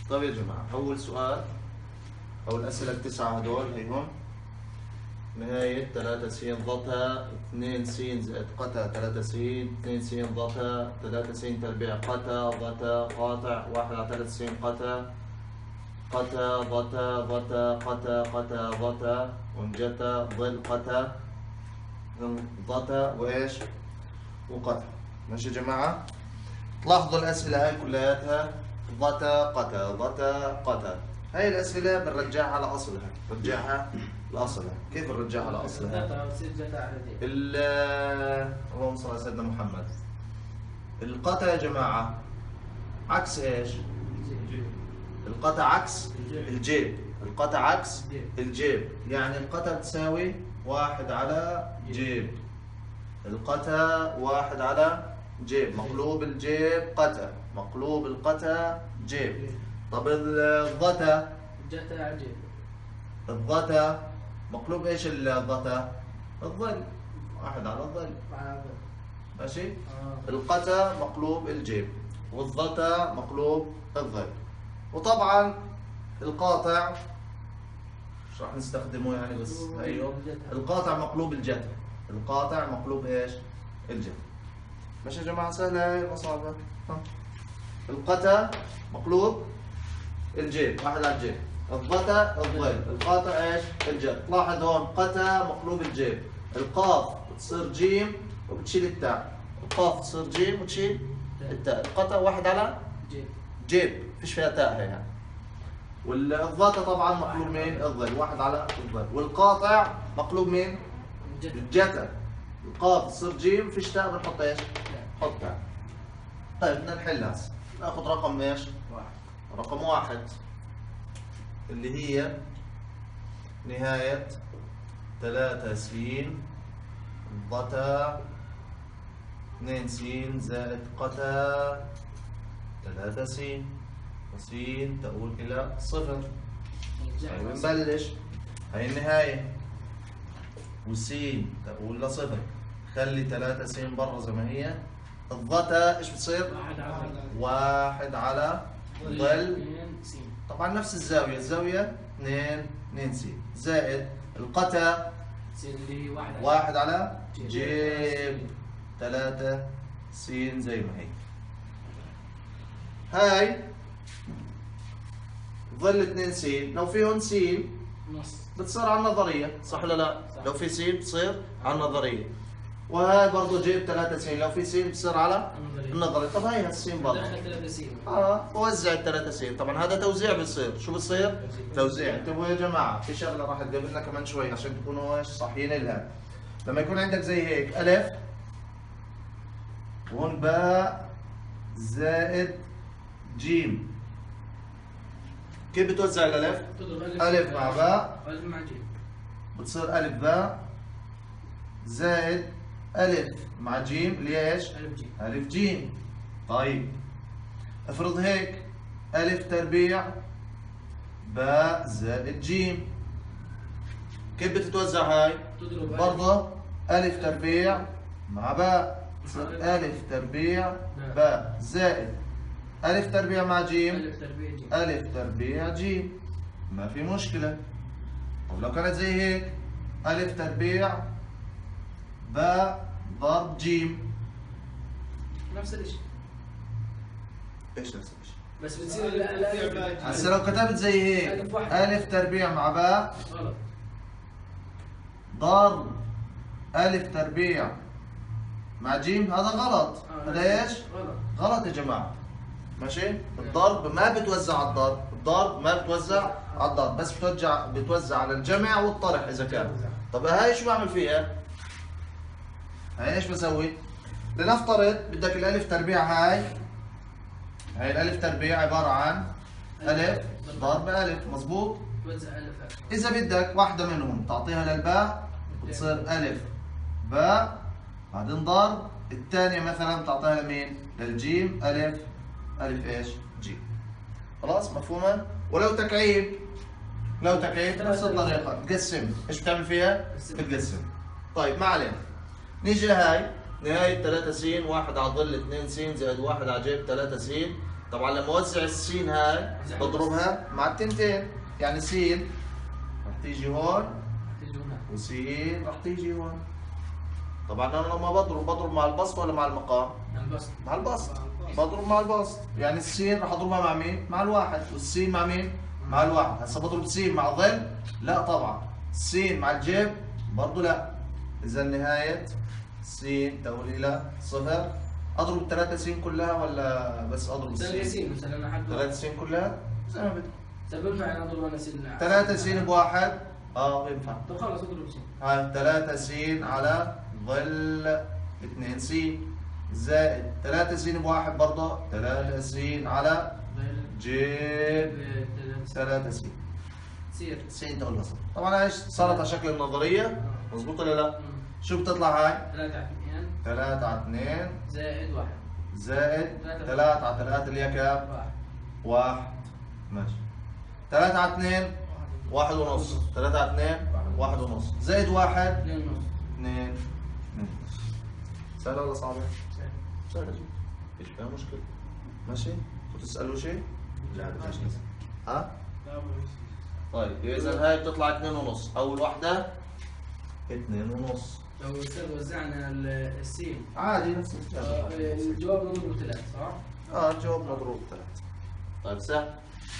طيب يا جماعة، أول سؤال أو الأسئلة التسعة هدول هيهم. نهاية 3 س ضتا 2 س زائد قتا 3 س 2 س ضتا 3 س تربيع قتا ضتا قاطع 1 على 3 س قتا قتا ضتا ضتا قتا قتا ضتا ونجتا ظل قتا ضتا وإيش وقتا. ماشي يا جماعة؟ تلاحظوا الأسئلة هاي كلياتها ضتا قتا ضتا قتا. هاي الأسئلة بنرجعها على أصلها، بنرجعها لأصلها. كيف بنرجعها على أصلها؟ اللهم صل على سيدنا محمد. القتا يا جماعة عكس إيش؟ القتا عكس الجيب. القتا عكس الجيب، يعني القتا تساوي 1 على جيب. القتا 1 على جيب، مقلوب الجيب قتا، مقلوب القتا جيب. طب الضتا جتا على جيب. الضتا مقلوب ايش الضتا؟ الظل، 1 على الظل. ماشي؟ القتا مقلوب الجيب والضتا مقلوب الظل. وطبعا القاطع مش راح نستخدمه يعني، بس ايوه القاطع مقلوب الجتا. القاطع مقلوب ايش؟ الجتا. ماشي يا جماعة؟ سهلة ما صعبة. القتا مقلوب الجيب، 1 على الجيب. الضتا الظل. القاطع ايش؟ الجت. لاحظ هون قتا مقلوب الجيب. القاف بتصير جيم وبتشيل التاء. القاف تصير جيم وتشيل التاء. القتا 1 على جيب، فيش فيها تاء هي يعني. والضتا طبعا مقلوب مين؟ الظل، 1 على الظل. والقاطع مقلوب مين؟ الجتا. القاف تصير جيم، فيش تاء، بنحط ايش؟ نحط تاء. طيب بدنا نحل هسه. ناخذ رقم ايش؟ رقم 1 اللي هي نهاية 3 س ضتا 2 س زائد قتا 3 س وس تؤول إلى 0. بنبلش هاي النهاية وس تؤول ل 0. خلي 3 س برا زي ما هي. الضتا ايش بتصير؟ 1 على ظل، طبعا نفس الزاوية، الزاوية 2 س زائد القتا 1 على جيب 3 س زي ما هي. هاي ظل 2 س، لو فيهم س بتصير على النظرية، صح ولا لا؟ لو في س بتصير على النظرية. وهاي برضه جيب 3 س، لو في س بتصير على النظري. طب هاي السين برضه بوزع ال 3 س. طبعا هذا توزيع بصير، شو بصير؟ توزيع. انتبهوا يا جماعه، في شغله راح تقابلنا كمان شوي عشان تكونوا ايش صاحيين لها. لما يكون عندك زي هيك الف وهون باء زائد جيم، كيف بتوزع الالف؟ الف مع باء بتصير الف باء زائد ألف مع جيم اللي هي ايش؟ ألف جيم. طيب افرض هيك ألف تربيع باء زائد جيم، كيف بتتوزع هاي؟ برضه ألف تربيع مع باء تصير ألف تربيع باء زائد ألف تربيع مع جيم ألف تربيع جيم. ما في مشكلة. طب لو كانت زي هيك ألف تربيع باء ضرب جيم، نفس الشيء. ايش نفس الشيء؟ بس بتصير هسه لو كتبت زي هيك ألف تربيع مع باء غلط ضرب ألف تربيع مع جيم، هذا غلط. هذا ايش؟ غلط يا جماعة. ماشي؟ الضرب ما بتوزع على الضرب، الضرب ما بتوزع على الضرب، بس بتوزع على الجمع والطرح إذا كان. طب هاي شو بعمل فيها؟ هاي ايش بسوي؟ لنفترض بدك الالف تربيع هاي الالف تربيع عبارة عن الف ضرب الف، مضبوط؟ توزع الف. إذا بدك واحدة منهم تعطيها للباء بتصير الف باء بعدين ضرب، الثانية مثلا تعطيها لمين؟ للجيم الف ايش؟ جيم. خلاص مفهومة؟ ولو تكعيب، لو تكعيب نفس الطريقة، تقسم، ايش بتعمل فيها؟ بتقسم. طيب ما علينا. نيجي لهاي نهاية 3 س 1 على ظل 2 س زائد 1 على جيب 3 س طبعا لما اوزع السين هاي بضربها مع التنتين، يعني سين رح تيجي هون وسين رح تيجي هون. طبعا انا لما بضرب مع البسط ولا مع المقام؟ مع البسط. بضرب مع البسط، يعني السين رح اضربها مع مين؟ مع الواحد، والسين مع مين؟ مع الواحد. هسه بضرب سين مع ظل؟ لا طبعا. السين مع الجيب؟ برضه لا. اذا نهاية سين تؤول الى صفر. اضرب الثلاثة سين كلها ولا بس اضرب السين؟ سين مثلا حد 3 سين كلها؟ زي ما بدك. سبب معي اضرب انا سين 3 سين بواحد؟ بينفع. طب خلص اضرب سين. هاي 3 سين على ظل 2 سين زائد 3 سين بواحد برضه 3 سين على جيب 3 سين. سين تقول صفر. طبعا ايش صارت على شكل النظريه؟ مضبوط ولا لا؟ شو بتطلع هاي؟ 3 على 2 3 على 2 زائد 1 زائد 3 على 3 اللي هي كام؟ 1. ماشي. 3 على 2 1 ونص. 3 على 2 1 ونص زائد 1 2 ونص. 2 سهلة ولا صعبة؟ سهلة جدا. ايش فيها مشكلة؟ ماشي؟ بتسألوا شيء؟ لا بدناش نسأل. ها؟ طيب إذا هاي بتطلع 2 ونص، أول وحدة 2 ونص. لو وزعنا السين عادي نفس الجواب نضرب 3 صح؟ الجواب مضروب 3. طيب سهل.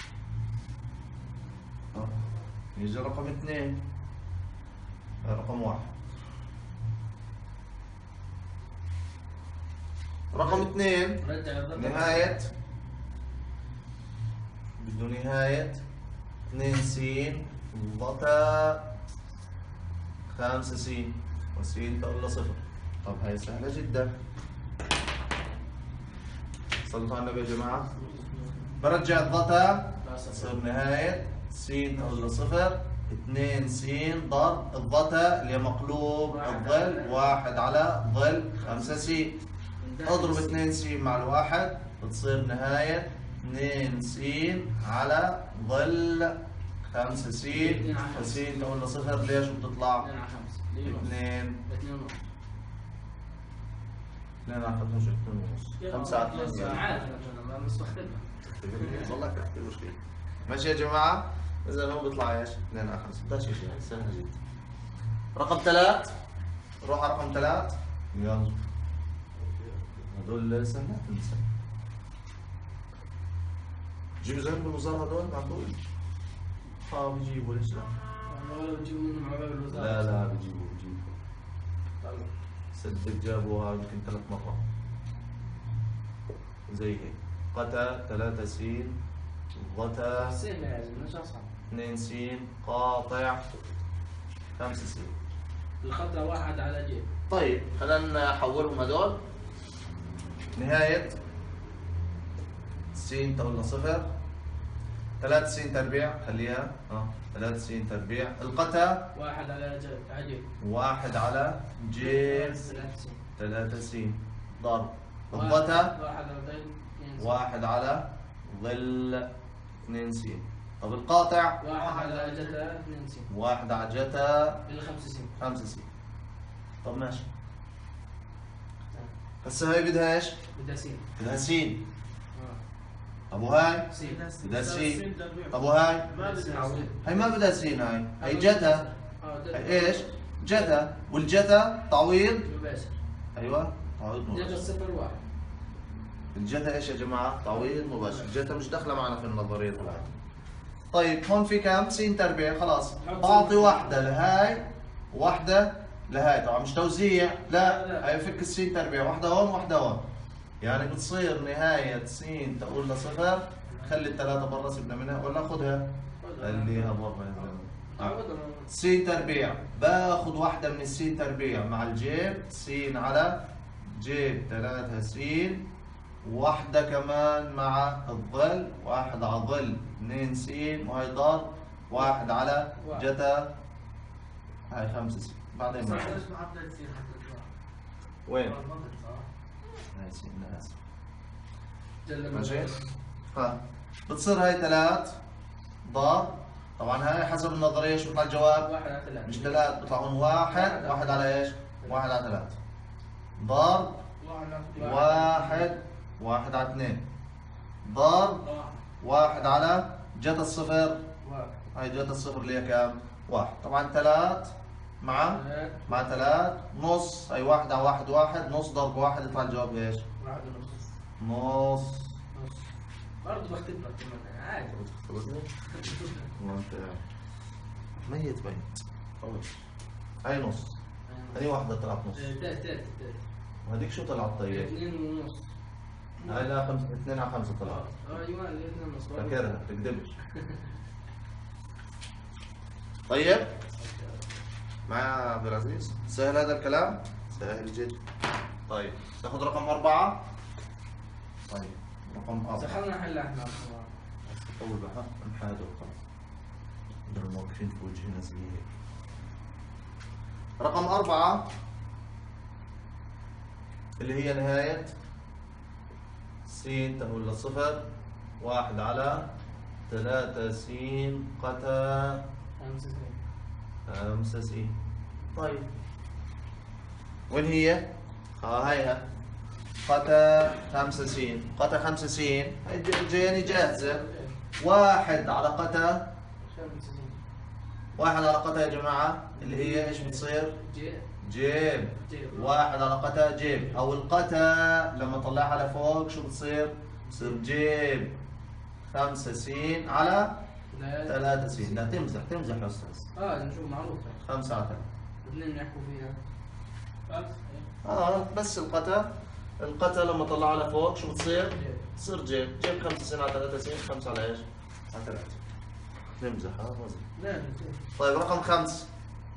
يجي رقم 2 رقم 1. رقم 2 نهاية بده نهاية 2 س ضتا 5 س وس تقول له صفر. طب هاي سهلة جدا. صلوا على النبي يا جماعة. برجع الضتا تصير نهاية س تقول له صفر. 2 س ضرب الضتا اللي هي مقلوب الظل 1 على ظل 5 س. اضرب 2 س مع الواحد بتصير نهاية 2 س على ظل 5 س. وس تقول له صفر. ليش بتطلع؟ 2 على 5 2 ونص. 2 على 5 2 ونص 5 على 2. انا عارف انا مش بختلفها. والله كيف مشكلة. ماشي يا جماعة؟ إذا هو بيطلع ايش؟ 2 على 5. بدهاش شيء سهلة جدا. رقم 3 نروح على رقم 3. يلا هدول سهلات ننسى. جيبوا زي بالمزار هدول معقول؟ بيجيبوا ليش لا؟ والله بيجيبوا منهم على باب الوزارة. لا بيجيبوا. صدق جابوها يمكن 3 مرات. زي هيك. قتا 3 س ضتا سين لازم مش اصعب. 2 س قاطع 5 س. الخطأ 1 على جيب. طيب خلينا نحولهم هدول. نهاية س تقول صفر. 3 س تربيع خليها 3 س تربيع. القتا 1 على جيب. 1 على جيب 3 س ضرب الضتا 1 على ظل 2 س. طب القاطع 1 على جتا 2 س. 1 على جتا 5 س. طب ماشي. هسه هاي بدها ايش؟ بدها س. طب وهاي؟ بدها س. طب وهاي؟ هاي ما بدها س. هاي جتا. هاي ايش؟ جتا. والجتا تعويض مباشر. ايوه تعويض مباشر. جتا 0 1. الجتا ايش يا جماعه؟ تعويض مباشر. الجتا مش داخله معنا في النظريه تبعتنا. طيب هون في كم؟ س تربيع. خلاص بعطي واحده لهاي وواحده لهاي. طبعا مش توزيع، لا هي فك السين تربيع. واحده هون واحده هون، يعني بتصير نهايه س تقول لصفر. خلي الثلاثه برا سيبنا منها ولا خذها خليها برا يا زلمه. س تربيع باخذ واحده من السين تربيع مع الجيب س على جيب 3 س. واحدة كمان مع الظل 1 على ظل 2 س. وهي ضرب 1 على جتا هاي 5 س. بعدين ليش ما حطيت س حتى وين؟ هاي س انا اسف. ماشي؟ بتصير هاي 3 ضرب. طبعا هاي حسب النظرية شو بيطلع الجواب؟ 1 على 3. مش 3 بيطلع هون 1 على ايش؟ 1 على 3 ضرب 1 على 2 ضرب واحد على جت الصفر. واحد. هاي جت الصفر اللي هي كام؟ واحد. طبعا 3 مع 3 نص، هي واحد على واحد واحد، نص ضرب واحد يطلع الجواب ايش؟ واحد ونص. نص. برضه بختبرك كمان عادي. تختبرني؟ وانت ميت. طيب هاي نص، هاي واحدة طلعت نص. تلاتة. وهذيك شو طلعت طيب؟ 2 ونص. هاي لا 2 على 5 طلعت. ايوه 2 ونص. فاكرها تكذبش. طيب معايا عبد العزيز؟ سهل هذا الكلام؟ سهل جدا. طيب تاخذ رقم 4. طيب رقم 4 دخلنا حل احنا. أول بقى نحاده وخلاص. بدنا واقفين في وجهنا زي هيك. رقم 4 اللي هي نهاية س تقول لصفر، واحد على 3 س قتا 5 س. طيب وين هي؟ هيها قتا 5 س. قتا 5 س جاياني جاهزة. واحد على قتا، واحد على قتا يا جماعة اللي هي ايش بتصير؟ جيب. واحد على قتا جيب، او القتا لما طلعها لفوق شو بتصير؟ بتصير جيب 5 س على 3 س. لا تمزح يا استاذ. نشوف معروفة. 5 على 3. اثنين نحكوا فيها. بس القتا لما طلعها لفوق شو بتصير؟ بتصير جيب 5 س على 3 س. 5 على ايش؟ على 3. نمزح مزح. لا. طيب رقم 5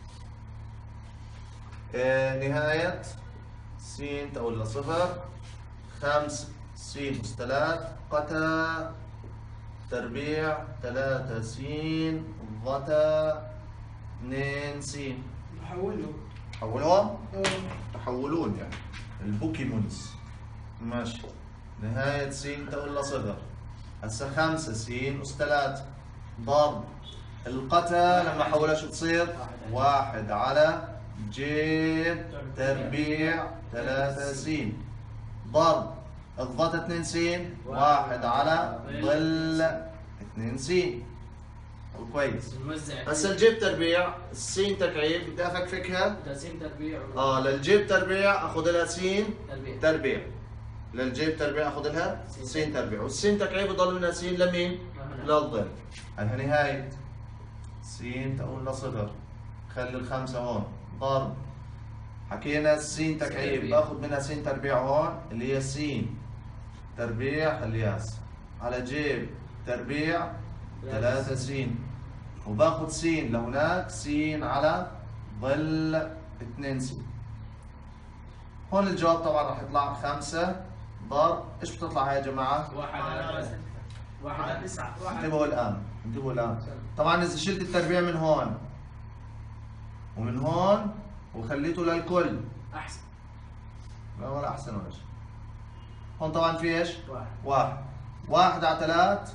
نهاية س تقول لصفر، 5 س أس 3 قتا تربيع 3 س ضتا 2 س. حولهم؟ تحولون يعني البوكيمونز. ماشي. نهاية س تقول لصفر، هسه 5 س أس 3 ضرب القتا لما حولها شو بتصير؟ 1 على جيب تربيع 3 س ضرب الضتا 2 س، 1 على ظل 2 س. كويس. هسه الجيب تربيع السين تكعيب بدي افكفكها. سين تربيع. للجيب تربيع اخذ لها س تربيع. للجيب تربيع اخذ لها س تربيع، والسين تكعيب بضل منها س لمين؟ للظل. هاي نهاية س تقول لصفر، خلي الخمسة هون ضرب. حكينا السين تكعيب باخذ منها س تربيع هون اللي هي س تربيع خليها على جيب تربيع 3 س، وباخذ س لهناك س على ظل 2 س. هون الجواب طبعا راح يطلع 5 ضرب ايش بتطلع هاي يا جماعه؟ 1 على 9. انتبهوا الان. طبعا اذا شلت التربيع من هون ومن هون وخليته للكل احسن. لا ولا احسن ولا شيء. هون طبعا في ايش؟ 1 على 3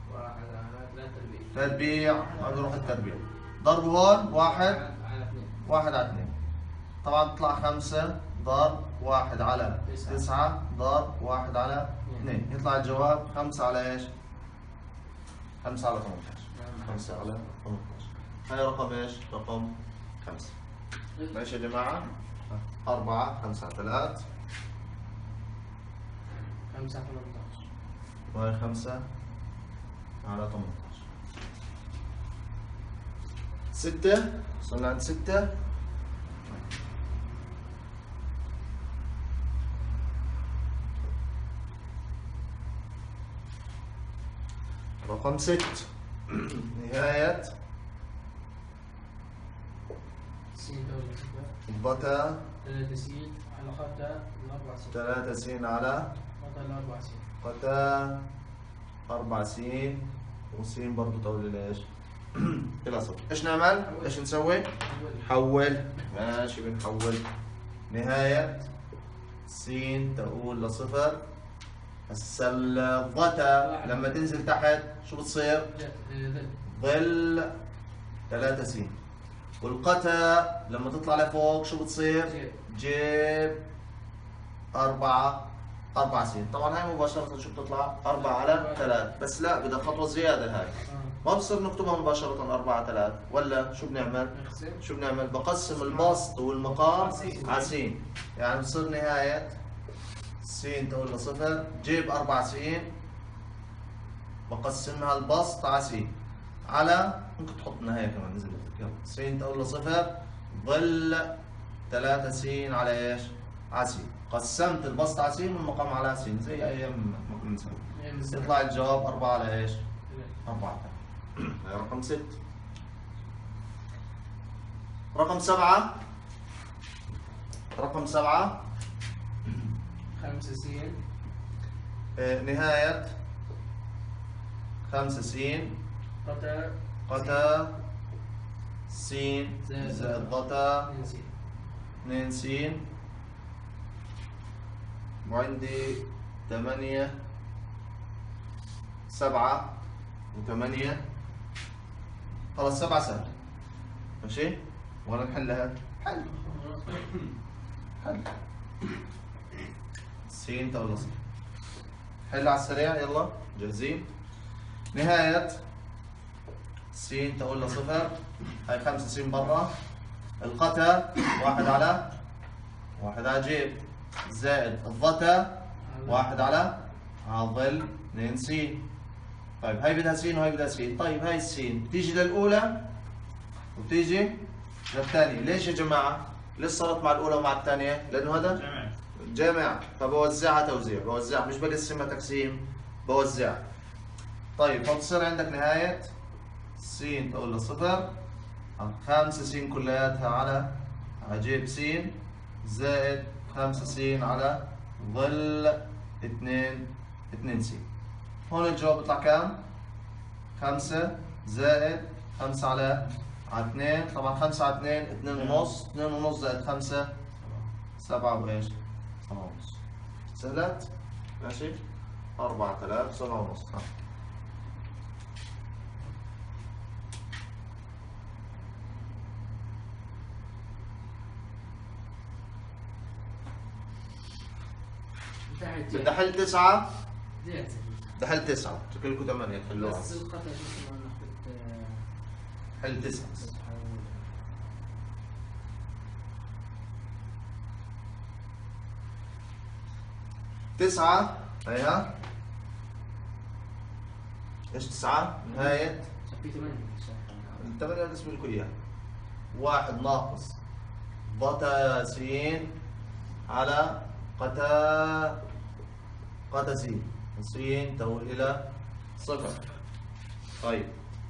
تربيع. هذا روح التربيع. ضرب هون 1 على 2. طبعا تطلع 5 ضرب 1 على 9 ضرب 1 على 2. يطلع الجواب 5 على ايش؟ 5 على 18. 5 على 18. هاي رقم ايش؟ رقم 5. ماشي يا جماعة؟ 4 5 على 3 5 على 18. وهي 5 على 18. 6 وصلنا عند 6. رقم 6 نهاية س دولة ضتا 3 س على قتا 4 س. 3 س على قتا 4 س. قتا 4 س، وس برضه تقول لي ايش؟ الى صفر. ايش نعمل؟ ايش نسوي؟ حول. ماشي بنحول. نهاية س تقول لصفر. هسه الضتا لما تنزل تحت شو بتصير؟ ظل 3 س، والقتا لما تطلع لفوق شو بتصير؟ جيب 4 4 س. طبعا هاي مباشرة شو بتطلع؟ 4 على 3، بس لا بدها خطوة زيادة هاي. ما بصير نكتبها مباشرة 4 على 3، ولا شو بنعمل؟ شو بنعمل؟ بقسم البسط والمقام على س، يعني بصير نهاية س تقول له صفر، جيب 4 س، بقسمها البسط على س، على ممكن تحط نهاية كمان إذا بدك، يلا س تقول له صفر، ظل 3 س على ايش؟ على س. قسمت البسط على س والمقام على س زي ايام ما كنا نسوي. يطلع الجواب 4 على ايش؟ 4. رقم 6. رقم 7. رقم 7 5 س نهاية 5 س قتا س زائد قتا 2 س، وعندي 8 7 و8. خلص 7 سهل ماشي، ولا نحلها؟ حل س تقول صفر، حل على السريع يلا جاهزين. نهاية س تقول صفر، هاي 5 س برا، القتا 1 على جيب، زائد الضتا 1 على ظل 2 س. طيب هاي بدها س وهي بدها س، طيب هاي السين بتيجي للأولى وبتيجي للثانية، ليش يا جماعة؟ ليش صارت مع الأولى ومع الثانية؟ لأنه هذا جامع، فبوزعها توزيع، بوزعها مش بقسمها تقسيم، بوزعها. طيب فبتصير عندك نهاية س تقول له صفر، 5 س كلياتها على جيب س، زائد 5 س على ظل 2 س. هون الجواب بيطلع كام؟ 5 زائد 5 على 2، طبعا 5 على 2 2 ونص، 2 ونص زائد 5 7 وايش؟ 7 ونص. سهلت؟ ماشي؟ 4000 7 ونص. 9 حل 9. بدي حل 9، شكلكم 8 تحلوها. بس القطع شو كمان حل 9. 9 هيها ايش 9 نهاية؟ في 8 8 بدي اسوي لكم اياها. 1 ناقص ضتا س على قتا س، س تؤول إلى صفر. طيب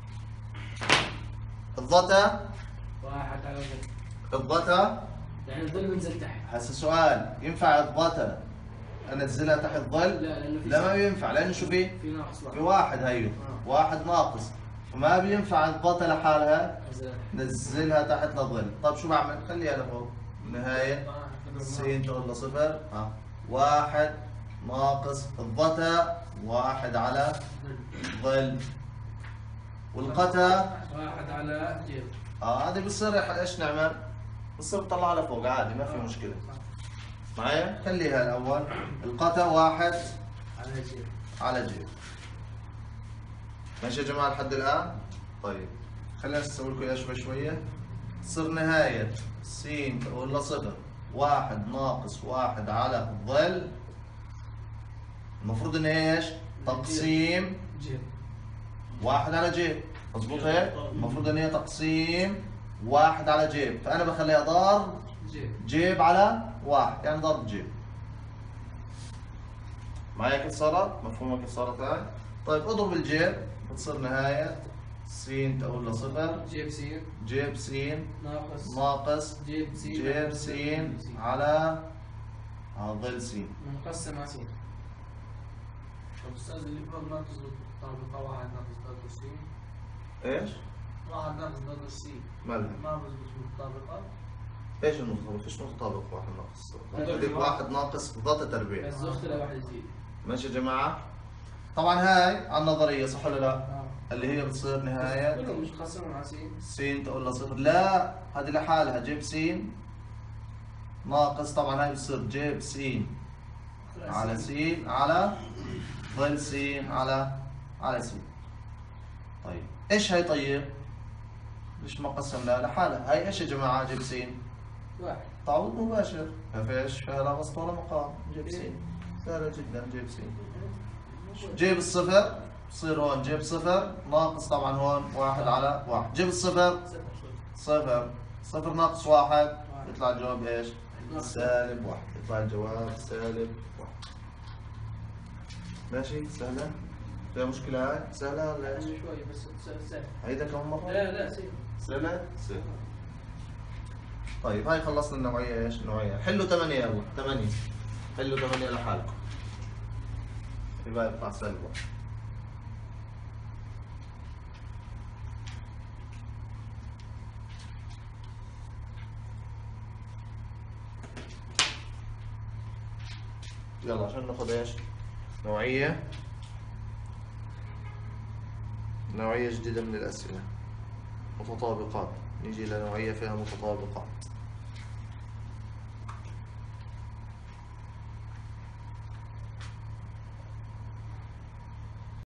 الضتا 1 على الضتا يعني الظل بنزل تحت. هسه سؤال، ينفع الضتا انزلها تحت ظل؟ لا لانه في لا ما بينفع، لانه شو في ناقص في 1 هيو 1 ناقص، وما بينفع الضتا لحالها نزلها تحت لظل. طيب شو بعمل؟ خليها لفوق، نهاية س تقول له صفر، 1 ناقص الضتا 1 على ظل، والقتا 1 على جيب. هذه بتصير ايش نعمل؟ بتصير نطلعها لفوق عادي ما في مشكلة. معايا؟ خليها الأول، القتا 1 على جيب. ماشي يا جماعة لحد الآن؟ طيب خلينا نسوي لكم إياها شوي شوية. تصير نهاية س تقول له صفر، 1 ناقص 1 على الظل، المفروض إن هي إيش؟ تقسيم جيب 1 على جيب، مضبوط هيك؟ المفروض إن هي تقسيم 1 على جيب، فأنا بخليها ضرب جيب على 1، يعني ضرب جيب. معايا كيف صارت؟ مفهومة كيف صارت هاي؟ طيب اضرب الجيب بتصير نهاية س تقول له صفر، جيب س ناقص جيب س على ظل س منقسم على س. طب استاذ اللي فوق ما تزبط بالطابقة 1 ناقص ضرب س. ايش؟ 1 ناقص ضرب س مالها؟ ما بزبط بالطابقة. ايش المتطابق؟ فيش متطابق 1 ناقص، بدك 1 ناقص ضغط تربيع. بس اختلف واحد جديد. ماشي يا جماعة؟ طبعا هاي على النظرية صح ولا لا؟ اللي هي بتصير نهاية كلهم مش مقسمين على س. س تقول له صفر، لا هذه لحالها جيب س ناقص، طبعا هاي بتصير جيب س على س على ظل س على س. طيب ايش هي؟ طيب ليش ما قسمناها لحالها؟ هاي ايش يا جماعة؟ جيب س واحد. تعويض مباشر، ما فيش فيها لا بسط ولا مقام. جيب س سهلة جدا. جيب س، جيب الصفر بصير هون جيب صفر ناقص طبعا هون واحد على واحد. جيب الصفر صفر، صفر ناقص واحد يطلع الجواب ايش؟ سالب واحد. يطلع الجواب سالب واحد. ماشي سهلة؟ فيها مشكلة هاي؟ سهلة ولا ايش؟ شوي بس سهل. عيدها كمان مرة؟ لا سهل. سهلة؟ سهلة. طيب هاي خلصنا النوعية ايش؟ النوعية. حلوا 8 يلا 8. حلوا 8 لحالكم. يبقى يطلع سالب واحد. يلا عشان ناخذ ايش؟ نوعية جديدة من الأسئلة. متطابقات. نيجي لنوعية فيها متطابقات.